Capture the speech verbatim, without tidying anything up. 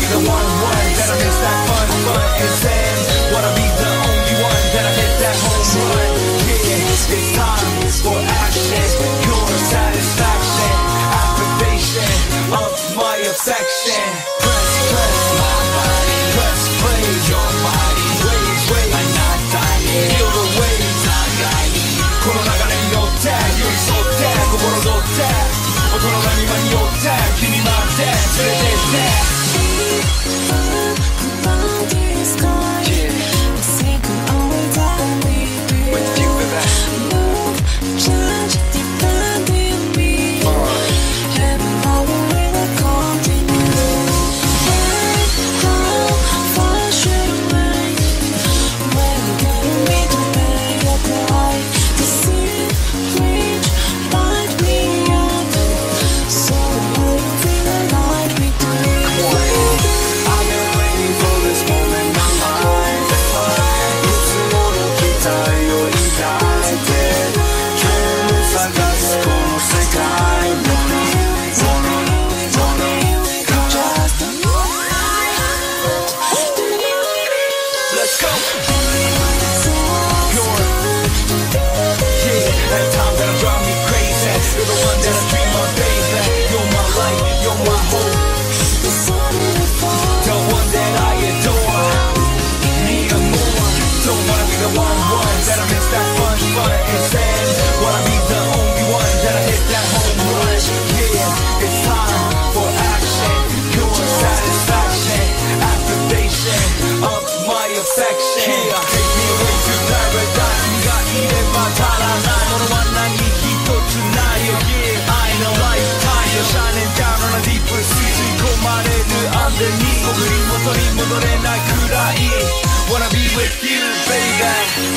the one one that I miss that fun fun and zen. Wanna be the only one that I hit that home run. Yeah, it's time for action, pure satisfaction, activation of my affection. Press press my body, press play your body. Wave wave, I'm not dying. Feel the waves, I'm dying. この流れに乗って寄り添って心取って大人が今に寄って君待って連れてって戻れないくらい Wanna be with you, baby